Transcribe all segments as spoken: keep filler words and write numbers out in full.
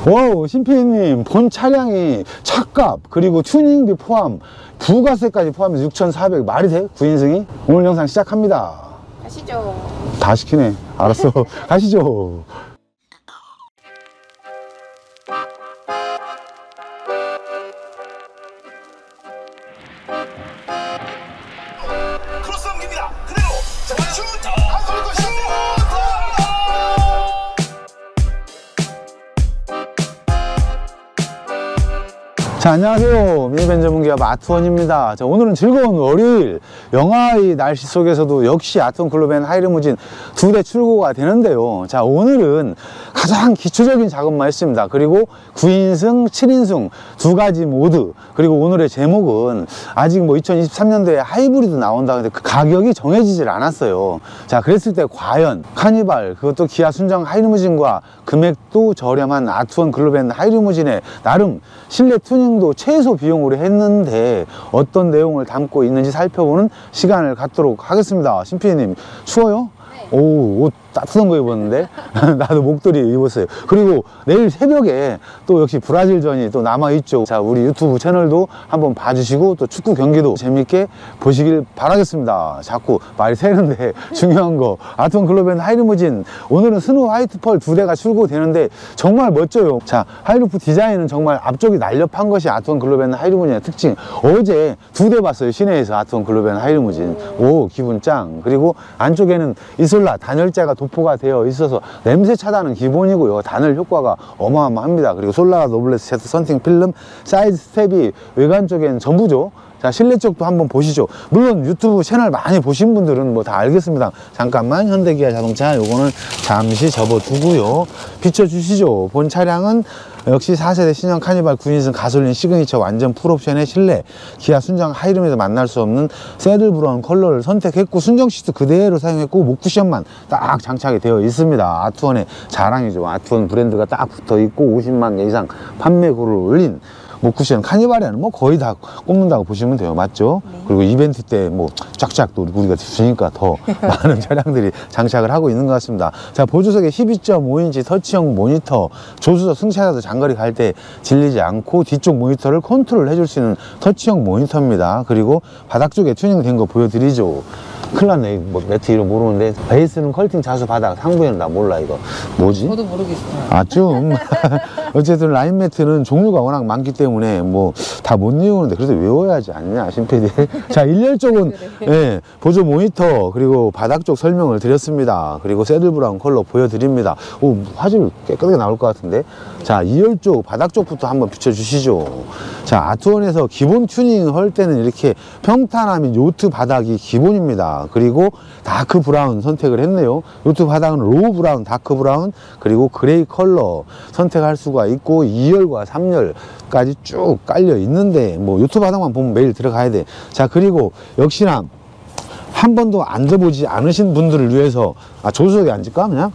오, 신피디님, 본 차량이 차값 그리고 튜닝비 포함 부가세까지 포함해서 육천사백 말이 돼? 구인승이? 오늘 영상 시작합니다. 가시죠. 다 시키네. 알았어. 가시죠. 크로스 넘깁니다. 그대로 자, 슈터 안솔고 슈터. 자, 안녕하세요. 미니밴 전문기업 아트원입니다. 자, 오늘은 즐거운 월요일, 영하의 날씨 속에서도 역시 아트원 클로벤 하이리무진 두 대 출고가 되는데요. 자, 오늘은 가장 기초적인 작업만 했습니다. 그리고 구인승, 칠인승 두 가지 모드, 그리고 오늘의 제목은 아직 뭐 이천이십삼 년도에 하이브리드 나온다. 근데 그 가격이 정해지질 않았어요. 자, 그랬을 때 과연 카니발, 그것도 기아 순정 하이리무진과 금액도 저렴한 아트원 클로벤 하이리무진의 나름 실내 튜닝도 최소 비용으로 했는데 어떤 내용을 담고 있는지 살펴보는 시간을 갖도록 하겠습니다. 신피디님, 추워요? 네. 오, 옷 따뜻한 거 입었는데 나도 목도리 입었어요. 그리고 내일 새벽에 또 역시 브라질전이 또 남아있죠. 자, 우리 유튜브 채널도 한번 봐주시고 또 축구 경기도 재밌게 보시길 바라겠습니다. 자꾸 말이 새는데 중요한 거, 아트원 클로벤 하이리무진 오늘은 스노우 화이트 펄 두 대가 출고되는데 정말 멋져요. 자, 하이루프 디자인은 정말 앞쪽이 날렵한 것이 아트원 클로벤 하이리무진의 특징. 어제 두 대 봤어요, 시내에서. 아트원 클로벤 하이리무진. 오, 기분 짱. 그리고 안쪽에는 이솔라 단열재가 도포가 되어 있어서 냄새 차단은 기본이고요. 단열 효과가 어마어마합니다. 그리고 솔라가 노블레스 제트 선팅 필름 사이드 스텝이 외관 쪽엔 전부죠. 자, 실내 쪽도 한번 보시죠. 물론 유튜브 채널 많이 보신 분들은 뭐 다 알겠습니다. 잠깐만, 현대기아 자동차 요거는 잠시 접어두고요. 비춰주시죠. 본 차량은 역시 사 세대 신형 카니발 구인승 가솔린 시그니처 완전 풀옵션의 실내, 기아 순정 하이룸에서 만날 수 없는 새들 브라운 컬러를 선택했고 순정 시트 그대로 사용했고 목 쿠션만 딱 장착이 되어 있습니다. 아트원의 자랑이죠. 아트원 브랜드가 딱 붙어 있고 오십만 개 이상 판매고를 올린 목 쿠션. 카니발에는 뭐 거의 다 꼽는다고 보시면 돼요. 맞죠? 네. 그리고 이벤트 때 뭐 쫙쫙 또 우리가 주니까 더 많은 차량들이 장착을 하고 있는 것 같습니다. 자, 보조석에 십이 점 오 인치 터치형 모니터, 조수석 승차자도 장거리 갈 때 질리지 않고 뒤쪽 모니터를 컨트롤 해줄 수 있는 터치형 모니터입니다. 그리고 바닥 쪽에 튜닝된 거 보여드리죠. 큰일 났네. 뭐 매트 이름 모르는데 베이스는 컬팅 자수 바닥, 상부에는 나 몰라. 이거 뭐지? 저도 모르겠어요. 아, 좀 어쨌든 라인 매트는 종류가 워낙 많기 때문에 뭐 다 못 외우는데 그래도 외워야지 않냐, 신피디. 자, 일렬 쪽은 그래. 예, 보조 모니터 그리고 바닥 쪽 설명을 드렸습니다. 그리고 새들 브라운 컬러 보여드립니다. 오, 화질 깨끗하게 나올 것 같은데. 자, 이열 쪽 바닥 쪽부터 한번 비춰주시죠. 자, 아트원에서 기본 튜닝 할 때는 이렇게 평탄화 및 요트 바닥이 기본입니다. 그리고 다크 브라운 선택을 했네요. 요트 바닥은 로우 브라운, 다크 브라운, 그리고 그레이 컬러 선택할 수가 있고 이열과 삼열까지 쭉 깔려 있는데 뭐 요트 바닥만 보면 매일 들어가야 돼. 자, 그리고 역시나 한 번도 앉아보지 않으신 분들을 위해서, 아, 조수석에 앉을까 그냥?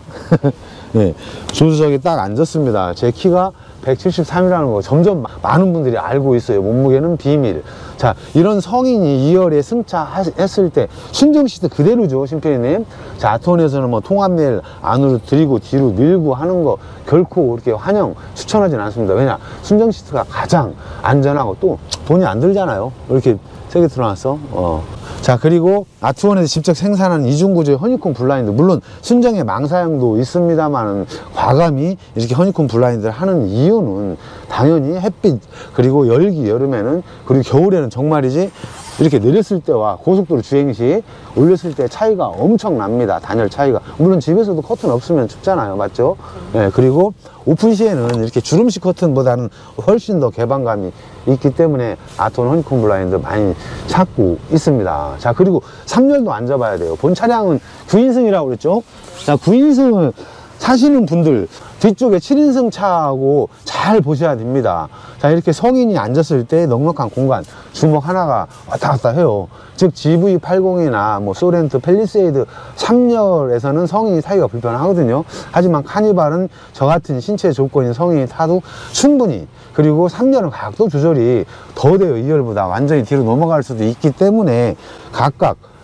네, 조수석에 딱 앉았습니다. 제 키가 백칠십삼이라는 거 점점 많은 분들이 알고 있어요. 몸무게는 비밀. 자, 이런 성인이 이열에 승차했을 때 순정 시트 그대로죠, 신피디님. 자, 아트원에서는 뭐 통합레일 안으로 들이고 뒤로 밀고 하는 거 결코 그렇게 환영 추천하진 않습니다. 왜냐, 순정 시트가 가장 안전하고 또 돈이 안 들잖아요. 이렇게 세게 들어놨어. 어. 자, 그리고 아트원에서 직접 생산한 이중구조의 허니콤 블라인드, 물론 순정의 망사형도 있습니다만 과감히 이렇게 허니콤 블라인드를 하는 이유는 당연히 햇빛 그리고 열기, 여름에는, 그리고 겨울에는 정말이지 이렇게 내렸을 때와 고속도로 주행 시 올렸을 때 차이가 엄청납니다. 단열 차이가. 물론 집에서도 커튼 없으면 춥잖아요. 맞죠? 네, 그리고 오픈 시에는 이렇게 주름식 커튼보다는 훨씬 더 개방감이 있기 때문에 아트원 허니콤 블라인드 많이 찾고 있습니다. 자, 그리고 삼 열도 앉아봐야 돼요. 본 차량은 구인승이라고 그랬죠? 자, 구인승을 사시는 분들 뒤쪽에 칠인승 차하고 잘 보셔야 됩니다. 자, 이렇게 성인이 앉았을 때 넉넉한 공간, 주먹 하나가 왔다 갔다 해요. 즉 지브이 팔십이나 뭐 소렌토, 팰리세이드 삼 열에서는 성인이 타기가 불편하거든요. 하지만 카니발은 저 같은 신체 조건인 성인이 타도 충분히, 그리고 삼 열은 각도 조절이 더 돼요. 이 열보다 완전히 뒤로 넘어갈 수도 있기 때문에 각각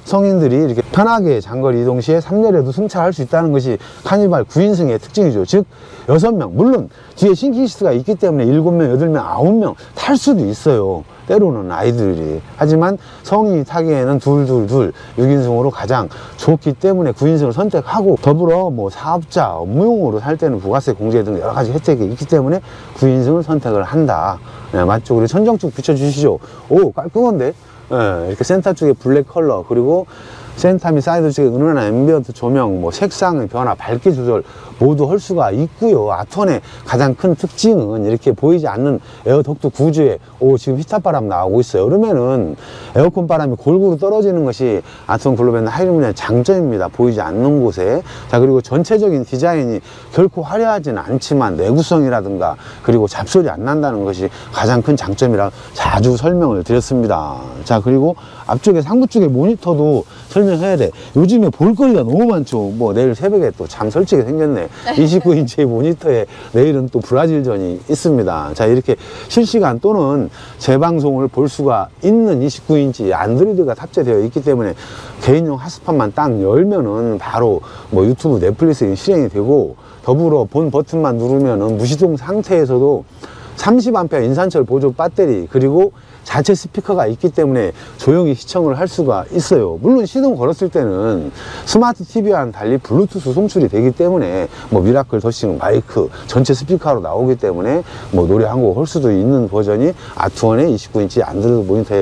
성인들이 이렇게 편하게 장거리 이동 시에 삼 열에도 승차할 수 있다는 것이 카니발 구 인승의 특징이죠. 즉 여섯 명, 물론 뒤에 싱킹시트가 있기 때문에 일곱 명, 여덟 명, 아홉 명 탈 수도 있어요. 때로는 아이들이. 하지만 성인이 타기에는 둘둘둘 육 인승으로 가장 좋기 때문에 구 인승을 선택하고, 더불어 뭐 사업자, 업무용으로 살 때는 부가세 공제 등 여러 가지 혜택이 있기 때문에 구 인승을 선택을 한다. 네, 맞죠? 그리고 천정 쪽 비춰주시죠. 오, 깔끔한데? 네, 이렇게 센터 쪽에 블랙 컬러, 그리고 센터 및 사이드 쪽에 은은한 앰비언트 조명, 뭐 색상의 변화, 밝기 조절 모두 할 수가 있고요. 아트원의 가장 큰 특징은 이렇게 보이지 않는 에어덕트 구조에, 오, 지금 히터바람 나오고 있어요. 그러면은 에어컨 바람이 골고루 떨어지는 것이 아트원 글로벤 하이루문의 장점입니다. 보이지 않는 곳에. 자, 그리고 전체적인 디자인이 결코 화려하지는 않지만 내구성이라든가 그리고 잡소리 안 난다는 것이 가장 큰 장점이라 자주 설명을 드렸습니다. 자, 그리고 앞쪽에 상부 쪽에 모니터도 설명해야 돼. 요즘에 볼거리가 너무 많죠. 뭐 내일 새벽에 또 잠 설치게 생겼네. 이십구 인치의 모니터에 내일은 또 브라질전이 있습니다. 자, 이렇게 실시간 또는 재방송을 볼 수가 있는 이십구 인치 안드로이드가 탑재되어 있기 때문에 개인용 핫스팟만 딱 열면은 바로 뭐 유튜브, 넷플릭스에 실행이 되고, 더불어 본 버튼만 누르면은 무시동 상태에서도 삼십 암페어 인산철 보조 배터리, 그리고 자체 스피커가 있기 때문에 조용히 시청을 할 수가 있어요. 물론 시동 걸었을 때는 스마트 티비와는 달리 블루투스 송출이 되기 때문에 뭐 미라클 더싱 마이크 전체 스피커로 나오기 때문에 뭐 노래 한 곡 할 수도 있는 버전이 아트원의 이십구 인치 안드로이드 모니터의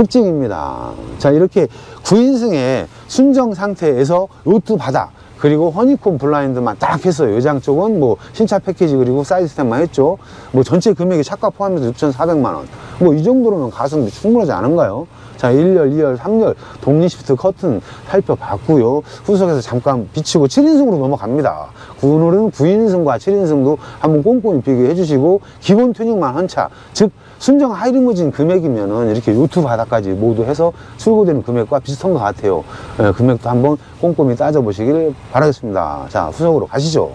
특징입니다. 자, 이렇게 구 인승의 순정 상태에서 요트 바닥, 그리고 허니콤 블라인드만 딱 했어요. 외장 쪽은 뭐 신차 패키지 그리고 사이드 스텝만 했죠. 뭐 전체 금액이 차가 포함해서 육천사백만 원. 뭐 이 정도로는 가성비 충분하지 않은가요? 자, 일 열, 이 열, 삼 열 독립 시프트 커튼 살펴봤고요. 후석에서 잠깐 비치고 칠 인승으로 넘어갑니다. 오늘은 구 인승과 칠 인승도 한번 꼼꼼히 비교해 주시고, 기본 튜닝만 한 차, 즉 순정 하이리무진 금액이면은 이렇게 요트 바닥까지 모두 해서 출고되는 금액과 비슷한 것 같아요. 예, 금액도 한번 꼼꼼히 따져보시길 바라겠습니다. 자, 후석으로 가시죠.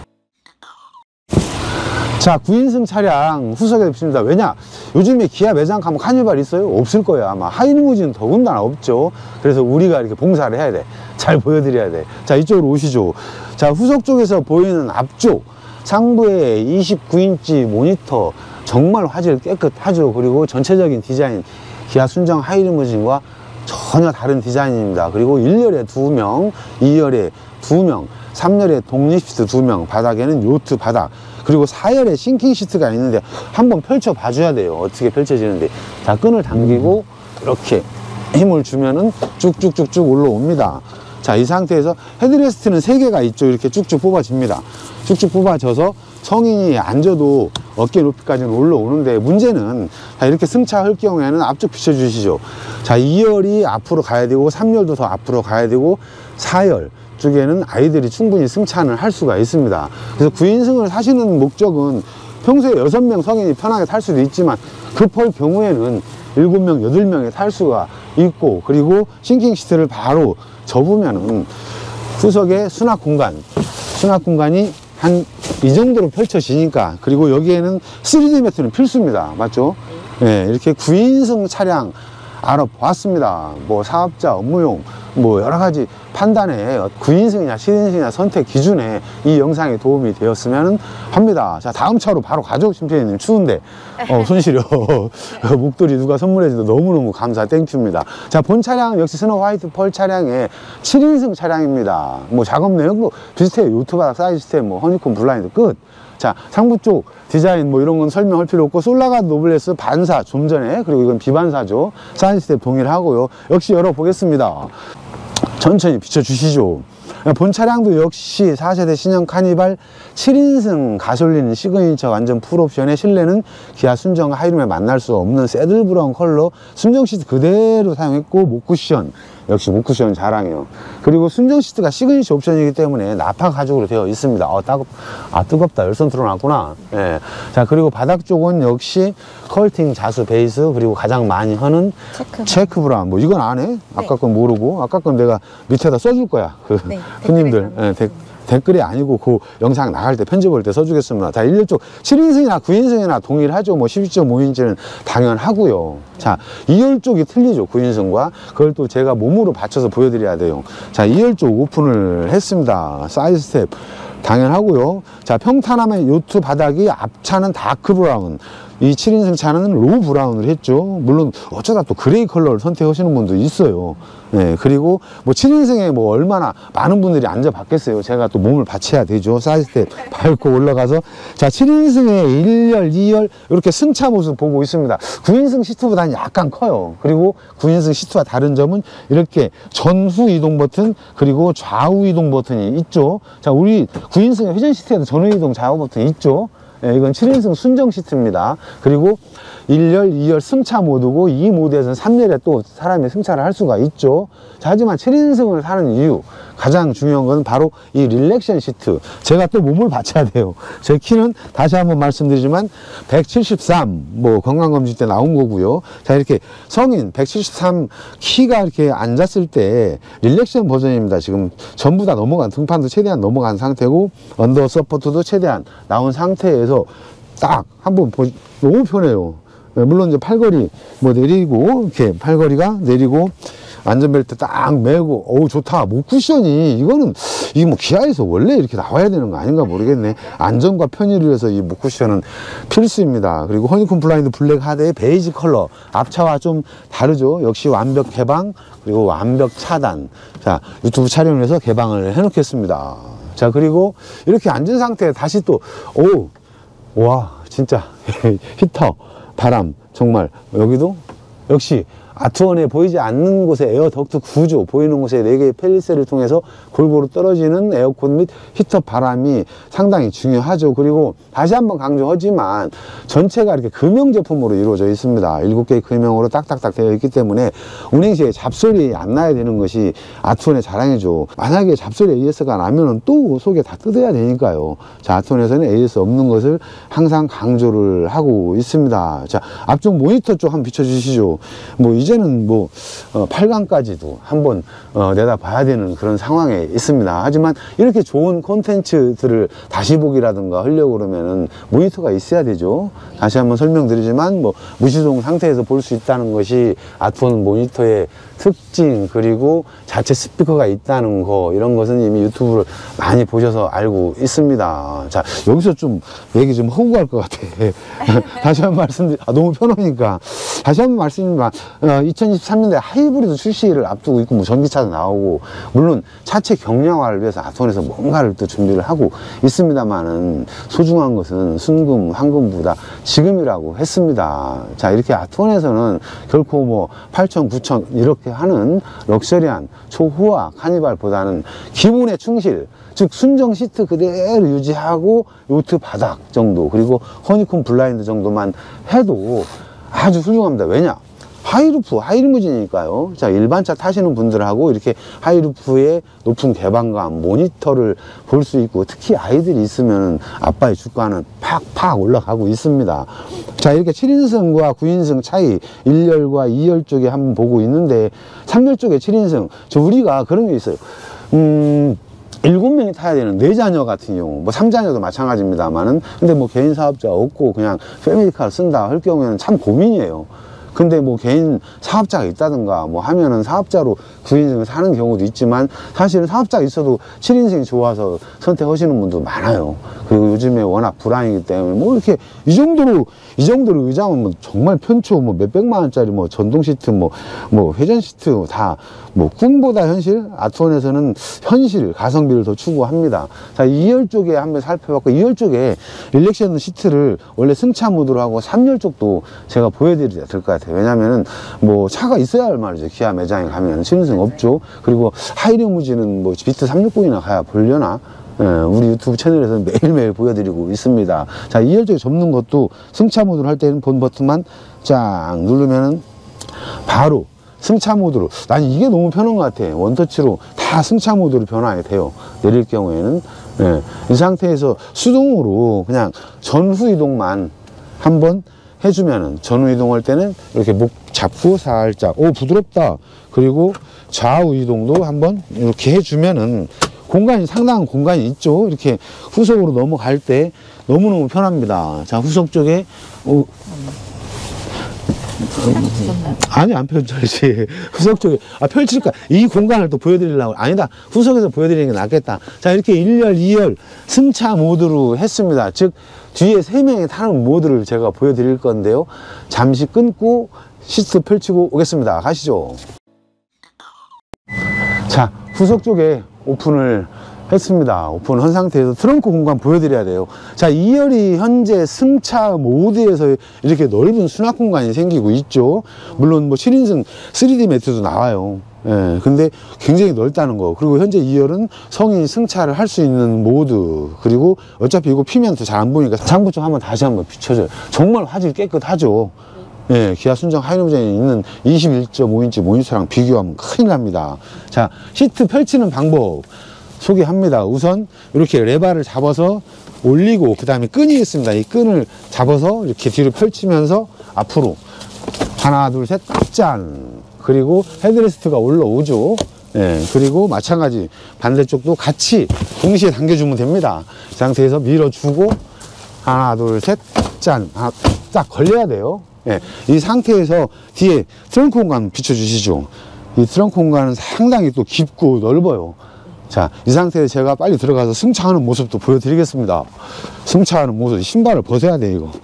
자, 구 인승 차량 후석에 비칩니다. 왜냐? 요즘에 기아 매장 가면 카니발 있어요? 없을 거예요, 아마. 하이리무진 더군다나 없죠. 그래서 우리가 이렇게 봉사를 해야 돼. 잘 보여드려야 돼. 자, 이쪽으로 오시죠. 자, 후석 쪽에서 보이는 앞쪽 상부에 이십구 인치 모니터, 정말 화질 깨끗하죠. 그리고 전체적인 디자인 기아 순정 하이리무진과 전혀 다른 디자인입니다. 그리고 일 열에 두 명, 이 열에 두 명, 삼 열에 독립 시트 두 명, 바닥에는 요트 바닥, 그리고 사 열에 싱킹 시트가 있는데 한번 펼쳐 봐줘야 돼요. 어떻게 펼쳐지는데. 자, 끈을 당기고 이렇게 힘을 주면은 쭉쭉쭉쭉 올라옵니다. 자, 이 상태에서 헤드레스트는 세 개가 있죠. 이렇게 쭉쭉 뽑아집니다. 쭉쭉 뽑아져서 성인이 앉아도 어깨 높이까지는 올라오는데, 문제는 자, 이렇게 승차할 경우에는 앞쪽 비춰주시죠. 자, 이 열이 앞으로 가야 되고 삼 열도 더 앞으로 가야 되고 사 열 쪽에는 아이들이 충분히 승차를 할 수가 있습니다. 그래서 구 인승을 사시는 목적은 평소에 여섯 명 성인이 편하게 탈 수도 있지만 급할 경우에는 일곱 명, 여덟 명이 탈 수가 있고, 그리고 싱킹 시트를 바로 접으면은 후석에 수납 공간, 수납 공간이 한 이 정도로 펼쳐지니까, 그리고 여기에는 쓰리 디 매트는 필수입니다. 맞죠? 예, 이렇게 구 인승 차량 알아보았습니다. 뭐 사업자, 업무용, 뭐 여러 가지 판단에 구 인승이냐 칠 인승이냐 선택 기준에 이 영상이 도움이 되었으면 합니다. 자, 다음 차로 바로 가죠. 심피디님 추운데 어, 손 시려. 목도리 누가 선물해줘도 너무너무 감사 땡큐입니다. 자, 본 차량 역시 스노우 화이트 펄 차량의 칠 인승 차량입니다. 뭐 작업 내용도 비슷해요. 요트 바닥 사이드 스텝, 뭐 허니콤 블라인드 끝. 자, 상부 쪽 디자인 뭐 이런 건 설명할 필요 없고, 솔라가 노블레스 반사 좀 전에, 그리고 이건 비반사죠. 사이드 스텝 동일하고요. 역시 열어보겠습니다. 천천히 비춰주시죠. 본 차량도 역시 사 세대 신형 카니발 칠 인승 가솔린 시그니처 완전 풀옵션의 실내는 기아 순정 하이룸에 만날 수 없는 새들 브라운 컬러 순정 시트 그대로 사용했고, 목쿠션 역시 목쿠션 자랑이요. 그리고 순정 시트가 시그니처 옵션이기 때문에 나파 가죽으로 되어 있습니다. 어, 따급, 아 뜨겁다. 열선 틀어놨구나. 예. 자, 그리고 바닥 쪽은 역시 컬팅 자수 베이스, 그리고 가장 많이 하는 체크, 체크 브라운. 뭐 이건 안 해? 아까 건 모르고, 아까 건 내가 밑에다 써줄 거야. 그 네, 손님들 예, 데, 댓글이 아니고 그 영상 나갈 때 편집할 때 써주겠습니다. 자, 일 열 쪽 칠 인승이나 구 인승이나 동일하죠. 뭐 십이 점 오 인치는 당연하고요. 자, 이 열 쪽이 틀리죠. 구 인승과. 그걸 또 제가 몸으로 받쳐서 보여드려야 돼요. 자, 이 열 쪽 오픈을 했습니다. 사이드 스텝 당연하고요. 자, 평탄함의 요트 바닥이 앞차는 다크 브라운, 이 칠 인승 차는 로우 브라운을 했죠. 물론 어쩌다 또 그레이 컬러를 선택하시는 분도 있어요. 네, 그리고 뭐 칠 인승에 뭐 얼마나 많은 분들이 앉아봤겠어요. 제가 또 몸을 받쳐야 되죠. 사이드 스텝 밟고 올라가서. 자, 칠 인승의 일 열, 이 열 이렇게 승차 모습 보고 있습니다. 구 인승 시트보다는 약간 커요. 그리고 구 인승 시트와 다른 점은 이렇게 전후 이동 버튼 그리고 좌우 이동 버튼이 있죠. 자, 우리 구 인승의 회전 시트에도 전후 이동 좌우 버튼이 있죠. 예, 이건 칠 인승 순정 시트입니다. 그리고 일 열, 이 열 승차 모드고, 이 모드에서는 삼 열에 또 사람이 승차를 할 수가 있죠. 자, 하지만 칠 인승을 사는 이유, 가장 중요한 건 바로 이 릴렉션 시트. 제가 또 몸을 받쳐야 돼요. 제 키는 다시 한번 말씀드리지만 백칠십삼, 뭐 건강검진 때 나온 거고요. 자, 이렇게 성인 백칠십삼 키가 이렇게 앉았을 때 릴렉션 버전입니다. 지금 전부 다 넘어간, 등판도 최대한 넘어간 상태고, 언더 서포트도 최대한 나온 상태에서 딱 한번 보, 너무 편해요. 물론 이제 팔걸이 뭐 내리고, 이렇게 팔걸이가 내리고, 안전벨트 딱 매고, 어우, 좋다. 목 쿠션이, 이거는, 이게 뭐 기아에서 원래 이렇게 나와야 되는 거 아닌가 모르겠네. 안전과 편의를 위해서 이 목 쿠션은 필수입니다. 그리고 허니콤 블라인드 블랙 하드의 베이지 컬러. 앞차와 좀 다르죠. 역시 완벽 개방, 그리고 완벽 차단. 자, 유튜브 촬영을 해서 개방을 해놓겠습니다. 자, 그리고 이렇게 앉은 상태에 다시 또, 오, 와, 진짜, 히터, 바람, 정말, 여기도 역시 아트원에 보이지 않는 곳에 에어 덕트 구조, 보이는 곳에 네 개의 펠리세를 통해서 골고루 떨어지는 에어컨 및 히터 바람이 상당히 중요하죠. 그리고 다시 한번 강조하지만 전체가 이렇게 금형 제품으로 이루어져 있습니다. 일곱 개의 금형으로 딱딱딱 되어 있기 때문에 운행 시에 잡소리 안 나야 되는 것이 아트원의 자랑이죠. 만약에 잡소리 에이에스가 나면은 또 속에 다 뜯어야 되니까요. 자, 아트원에서는 에이에스 없는 것을 항상 강조를 하고 있습니다. 자, 앞쪽 모니터 쪽 한번 비춰주시죠. 뭐 이제는 뭐 어, 팔 강까지도 한번 어, 내다봐야 되는 그런 상황에 있습니다. 하지만 이렇게 좋은 콘텐츠들을 다시 보기라든가 하려고 그러면은 모니터가 있어야 되죠. 다시 한번 설명드리지만 뭐 무시동 상태에서 볼 수 있다는 것이 아트원 모니터의 특징, 그리고 자체 스피커가 있다는 거, 이런 것은 이미 유튜브를 많이 보셔서 알고 있습니다. 자, 여기서 좀 얘기 좀 하고 갈 것 같아. 다시 한번 말씀드리, 아, 너무 편하니까. 다시 한번 말씀드리면, 어, 이천이십삼 년대 하이브리드 출시를 앞두고 있고, 뭐 전기차도 나오고, 물론 차체 경량화를 위해서 아트원에서 뭔가를 또 준비를 하고 있습니다만은, 소중한 것은 순금, 황금보다 지금이라고 했습니다. 자, 이렇게 아트원에서는 결코 뭐 팔천, 구천 이렇게 하는 럭셔리한 초호화 카니발보다는 기본에 충실, 즉 순정 시트 그대로 유지하고 요트 바닥 정도, 그리고 허니콤 블라인드 정도만 해도 아주 훌륭합니다. 왜냐? 하이루프, 하이리무진이니까요. 자, 일반 차 타시는 분들하고 이렇게 하이루프의 높은 개방감, 모니터를 볼 수 있고, 특히 아이들이 있으면 아빠의 주가는 팍팍 올라가고 있습니다. 자, 이렇게 칠 인승과 구 인승 차이, 일 열과 이 열 쪽에 한번 보고 있는데, 삼 열 쪽에 칠 인승, 저 우리가 그런 게 있어요. 음, 일곱 명이 타야 되는 네 자녀 같은 경우, 뭐 삼 자녀도 마찬가지입니다만은, 근데 뭐 개인 사업자 없고 그냥 패밀리카를 쓴다 할 경우에는 참 고민이에요. 근데 뭐 개인 사업자가 있다든가 뭐 하면은 사업자로 구 인승을 사는 경우도 있지만, 사실은 사업자가 있어도 칠 인승이 좋아서 선택하시는 분도 많아요. 그리고 요즘에 워낙 불황이기 때문에 뭐 이렇게 이 정도로 이 정도로 의자면 뭐 정말 편초, 뭐 몇백만 원짜리 뭐 전동 시트, 뭐 뭐 회전 시트 다 뭐 꿈보다 현실, 아트원에서는 현실, 가성비를 더 추구합니다. 자, 이 열 쪽에 한번 살펴봤고, 이 열 쪽에 릴렉션 시트를 원래 승차 모드로 하고 삼 열 쪽도 제가 보여드려야 될 것 같아요. 왜냐면은 뭐 차가 있어야 할 말이죠. 기아 매장에 가면 칠 인승 없죠. 그리고 하이리무진은 뭐 비트 삼백육십이나 가야 보려나? 예, 우리 유튜브 채널에서는 매일매일 보여드리고 있습니다. 자, 이 열 쪽에 접는 것도 승차 모드로 할 때는 본 버튼만 쫙 누르면은 바로 승차 모드로, 난 이게 너무 편한 것 같아. 원터치로 다 승차 모드로 변화가 돼요. 내릴 경우에는. 예, 이 상태에서 수동으로 그냥 전후 이동만 한번 해주면은, 전후 이동할 때는 이렇게 목 잡고 살짝, 오, 부드럽다. 그리고 좌우 이동도 한번 이렇게 해주면은, 공간이 상당한 공간이 있죠. 이렇게 후석으로 넘어갈 때 너무너무 편합니다. 자, 후석 쪽에 어, 아니 안 펼쳐야지. 후석 쪽에 아 펼칠까 이 공간을 또 보여드리려고 아니다 후석에서 보여드리는 게 낫겠다. 자, 이렇게 일 열 이 열 승차 모드로 했습니다. 즉 뒤에 세 명이 타는 모드를 제가 보여드릴 건데요. 잠시 끊고 시트 펼치고 오겠습니다. 가시죠. 자, 후석 쪽에 오픈을 했습니다. 오픈한 상태에서 트렁크 공간 보여드려야 돼요. 자, 이 열이 현재 승차 모드에서 이렇게 넓은 수납 공간이 생기고 있죠. 물론 뭐 칠 인승 쓰리디 매트도 나와요. 예, 근데 굉장히 넓다는 거. 그리고 현재 이 열은 성인이 승차를 할 수 있는 모드. 그리고 어차피 이거 피면 또 잘 안 보이니까 장부 쪽 한번 다시 한번 비춰줘요. 정말 화질 깨끗하죠. 예, 기아 순정 하이루전에 있는 이십일 점 오 인치 모니터랑 비교하면 큰일 납니다. 자, 시트 펼치는 방법 소개합니다. 우선 이렇게 레바를 잡아서 올리고 그 다음에 끈이 있습니다. 이 끈을 잡아서 이렇게 뒤로 펼치면서 앞으로 하나 둘 셋 짠. 그리고 헤드레스트가 올라오죠. 예, 그리고 마찬가지 반대쪽도 같이 동시에 당겨주면 됩니다. 이 상태에서 밀어주고 하나 둘 셋 짠. 하나 딱 걸려야 돼요. 예, 이 상태에서 뒤에 트렁크 공간 비춰주시죠. 이 트렁크 공간은 상당히 또 깊고 넓어요. 자, 이 상태에서 제가 빨리 들어가서 승차하는 모습도 보여드리겠습니다. 승차하는 모습, 신발을 벗어야 돼, 이거.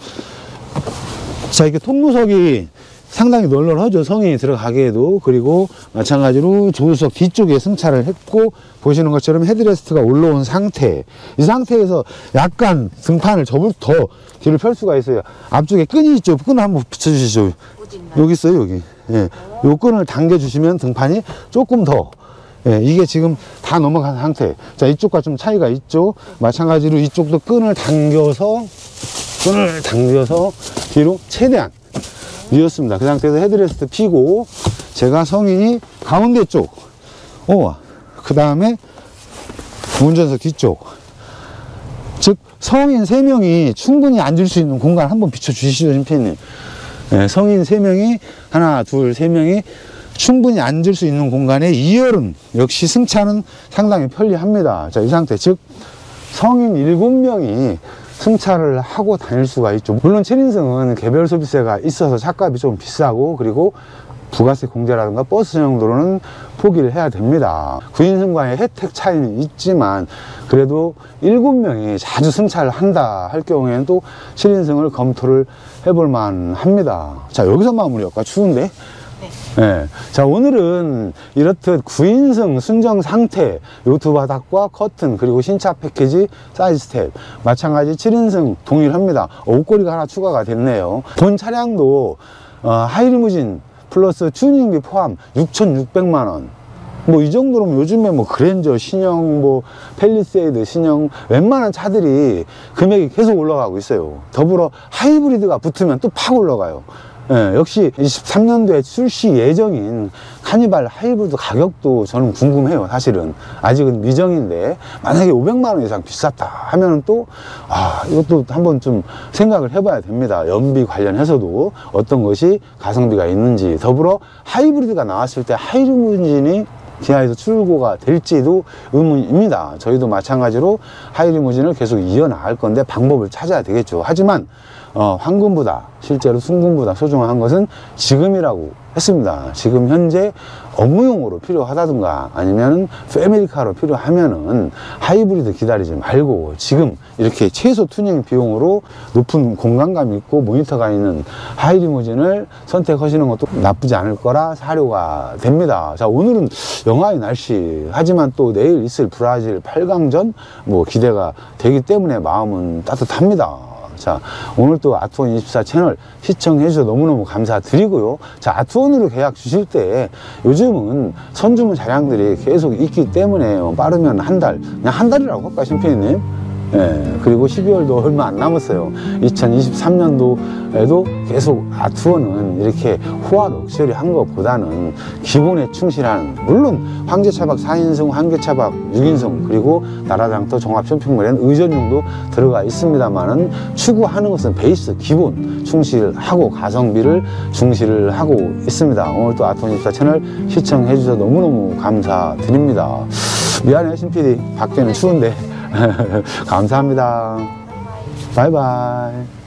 자, 이게 톱무석이 상당히 널널하죠. 성인이 들어가기에도. 그리고 마찬가지로 조수석 뒤쪽에 승차를 했고, 보시는 것처럼 헤드레스트가 올라온 상태. 이 상태에서 약간 등판을 접을 더 뒤를 펼 수가 있어요. 앞쪽에 끈이 있죠. 끈을 한번 붙여주시죠. 여기 있어요, 여기. 예. 요 끈을 당겨주시면 등판이 조금 더 예, 이게 지금 다 넘어간 상태. 자, 이쪽과 좀 차이가 있죠. 마찬가지로 이쪽도 끈을 당겨서 끈을 당겨서 뒤로 최대한 밀었습니다. 그 상태에서 헤드레스트 피고 제가 성인이 가운데 쪽, 어, 그 다음에 운전석 뒤쪽. 즉 성인 세 명이 충분히 앉을 수 있는 공간 한번 비춰주시죠, 심피님. 예, 성인 세 명이 하나, 둘, 세 명이 충분히 앉을 수 있는 공간에 이 열은 역시 승차는 상당히 편리합니다. 자, 이 상태, 즉 성인 일곱 명이 승차를 하고 다닐 수가 있죠. 물론 칠 인승은 개별 소비세가 있어서 차값이 좀 비싸고, 그리고 부가세 공제라든가 버스 전용도로는 포기를 해야 됩니다. 구 인승과의 혜택 차이는 있지만 그래도 일곱 명이 자주 승차를 한다 할 경우에는 또 칠 인승을 검토를 해볼 만합니다. 자, 여기서 마무리 할까? 추운데? 네. 자, 오늘은 이렇듯 구 인승 순정 상태, 요트 바닥과 커튼, 그리고 신차 패키지 사이드 스텝, 마찬가지 칠 인승 동일합니다. 옷걸이가 하나 추가가 됐네요. 본 차량도 어, 하이리무진 플러스 튜닝비 포함 육천육백만 원. 뭐 이 정도면 요즘에 뭐 그랜저 신형, 뭐 팰리세이드 신형, 웬만한 차들이 금액이 계속 올라가고 있어요. 더불어 하이브리드가 붙으면 또 팍 올라가요. 예, 역시 이십삼 년도에 출시 예정인 카니발 하이브리드 가격도 저는 궁금해요. 사실은 아직은 미정인데 만약에 오백만 원 이상 비쌌다 하면은 또 아, 이것도 한번 좀 생각을 해봐야 됩니다. 연비 관련해서도 어떤 것이 가성비가 있는지. 더불어 하이브리드가 나왔을 때 하이리무진이 기아에서 출고가 될지도 의문입니다. 저희도 마찬가지로 하이리무진을 계속 이어나갈 건데 방법을 찾아야 되겠죠. 하지만 어, 황금보다, 실제로 순금보다 소중한 것은 지금이라고 했습니다. 지금 현재 업무용으로 필요하다든가 아니면 패밀리카로 필요하면은 하이브리드 기다리지 말고 지금 이렇게 최소 튜닝 비용으로 높은 공간감 있고 모니터가 있는 하이리무진을 선택하시는 것도 나쁘지 않을 거라 사료가 됩니다. 자, 오늘은 영하의 날씨, 하지만 또 내일 있을 브라질 팔 강전 뭐 기대가 되기 때문에 마음은 따뜻합니다. 자, 오늘 또 아트원 이십사 채널 시청해 주셔서 너무너무 감사드리고요. 자, 아트원으로 계약 주실 때 요즘은 선주문 차량들이 계속 있기 때문에 빠르면 한 달, 그냥 한 달이라고 할까요, 심피디님? 예, 그리고 십이월도 얼마 안 남았어요. 이천이십삼 년도에도 계속 아트원은 이렇게 호화 럭셔리 한 것보다는 기본에 충실한, 물론 황제차박 사 인승, 황제차박 육 인승, 그리고 나라장터 종합 쇼핑몰에는 의전용도 들어가 있습니다만은 추구하는 것은 베이스 기본 충실하고 가성비를 중시를 하고 있습니다. 오늘 또 아트원 이십사 채널 시청해 주셔서 너무너무 감사드립니다. 미안해요, 신피디. 밖에는 추운데. 감사합니다. 바이바이.